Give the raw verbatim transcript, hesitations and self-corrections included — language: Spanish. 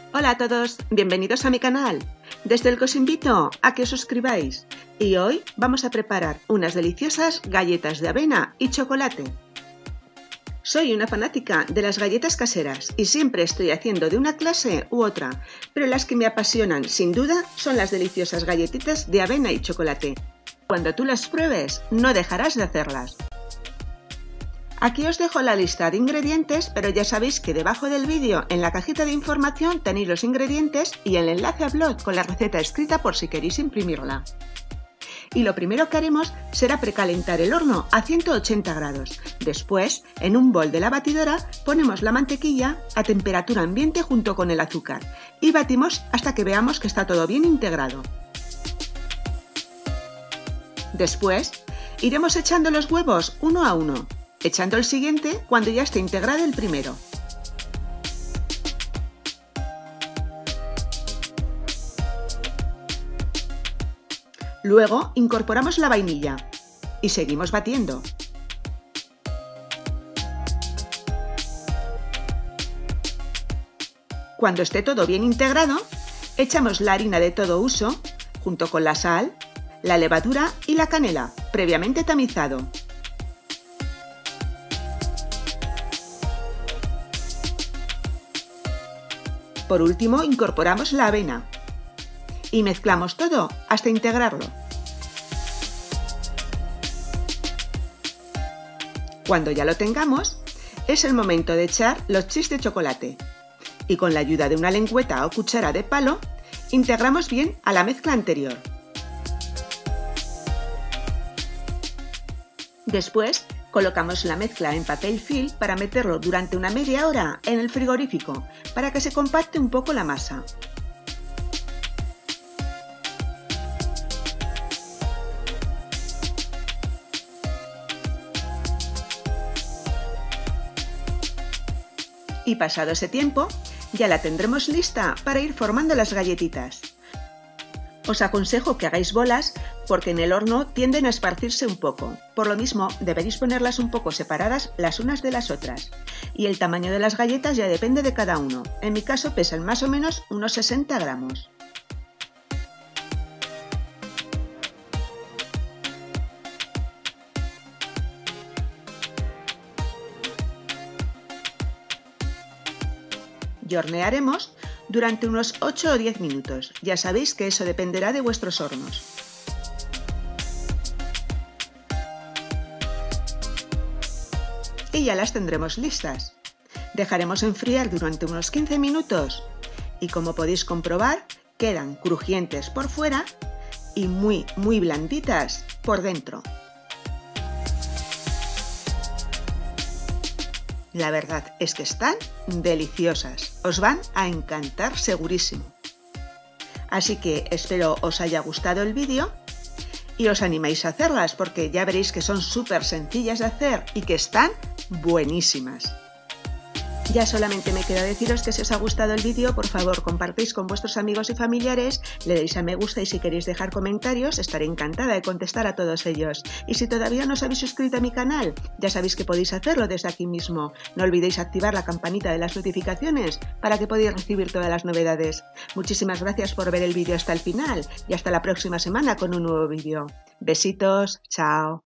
Hola a todos, bienvenidos a mi canal. Desde el que os invito a que os suscribáis. Y hoy vamos a preparar unas deliciosas galletas de avena y chocolate. Soy una fanática de las galletas caseras y siempre estoy haciendo de una clase u otra, pero las que me apasionan sin duda son las deliciosas galletitas de avena y chocolate. Cuando tú las pruebes, no dejarás de hacerlas. Aquí os dejo la lista de ingredientes, pero ya sabéis que debajo del vídeo, en la cajita de información, tenéis los ingredientes y el enlace al blog con la receta escrita por si queréis imprimirla. Y lo primero que haremos será precalentar el horno a ciento ochenta grados. Después, en un bol de la batidora, ponemos la mantequilla a temperatura ambiente junto con el azúcar y batimos hasta que veamos que está todo bien integrado. Después, iremos echando los huevos uno a uno, echando el siguiente cuando ya esté integrado el primero. Luego incorporamos la vainilla y seguimos batiendo. Cuando esté todo bien integrado, echamos la harina de todo uso junto con la sal, la levadura y la canela, previamente tamizado. Por último, incorporamos la avena y mezclamos todo hasta integrarlo. Cuando ya lo tengamos, es el momento de echar los chips de chocolate y con la ayuda de una lengüeta o cuchara de palo, integramos bien a la mezcla anterior. Después, colocamos la mezcla en papel film para meterlo durante una media hora en el frigorífico para que se compacte un poco la masa. Y pasado ese tiempo, ya la tendremos lista para ir formando las galletitas. Os aconsejo que hagáis bolas porque en el horno tienden a esparcirse un poco. Por lo mismo, deberéis ponerlas un poco separadas las unas de las otras. Y el tamaño de las galletas ya depende de cada uno. En mi caso pesan más o menos unos sesenta gramos. Y hornearemos durante unos ocho o diez minutos. Ya sabéis que eso dependerá de vuestros hornos. Y ya las tendremos listas. Dejaremos enfriar durante unos quince minutos y como podéis comprobar, quedan crujientes por fuera y muy, muy blanditas por dentro. La verdad es que están deliciosas, os van a encantar segurísimo. Así que espero os haya gustado el vídeo y os animéis a hacerlas porque ya veréis que son súper sencillas de hacer y que están buenísimas. Ya solamente me queda deciros que si os ha gustado el vídeo, por favor compartís con vuestros amigos y familiares, le deis a me gusta y si queréis dejar comentarios, estaré encantada de contestar a todos ellos. Y si todavía no os habéis suscrito a mi canal, ya sabéis que podéis hacerlo desde aquí mismo. No olvidéis activar la campanita de las notificaciones para que podáis recibir todas las novedades. Muchísimas gracias por ver el vídeo hasta el final y hasta la próxima semana con un nuevo vídeo. Besitos, chao.